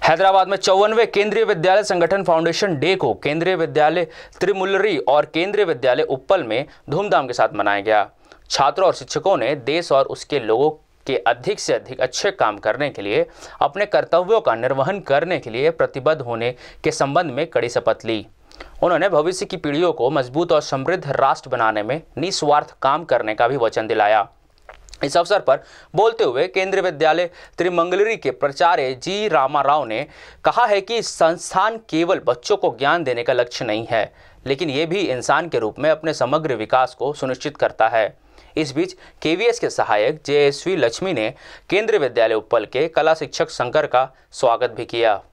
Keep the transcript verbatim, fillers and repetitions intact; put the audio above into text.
हैदराबाद में चौवनवें केंद्रीय विद्यालय संगठन फाउंडेशन डे को केंद्रीय विद्यालय त्रिमुल्लरी और केंद्रीय विद्यालय उप्पल में धूमधाम के साथ मनाया गया। छात्रों और शिक्षकों ने देश और उसके लोगों के अधिक से अधिक अच्छे काम करने के लिए, अपने कर्तव्यों का निर्वहन करने के लिए प्रतिबद्ध होने के संबंध में कड़ी शपथ ली। उन्होंने भविष्य की पीढ़ियों को मजबूत और समृद्ध राष्ट्र बनाने में निस्वार्थ काम करने का भी वचन दिलाया। इस अवसर पर बोलते हुए केंद्रीय विद्यालय त्रिमंगलरी के प्राचार्य जी रामाराव ने कहा है कि संस्थान केवल बच्चों को ज्ञान देने का लक्ष्य नहीं है, लेकिन ये भी इंसान के रूप में अपने समग्र विकास को सुनिश्चित करता है। इस बीच केवीएस के सहायक जेएसवी लक्ष्मी ने केंद्रीय विद्यालय उप्पल के कला शिक्षक शंकर का स्वागत भी किया।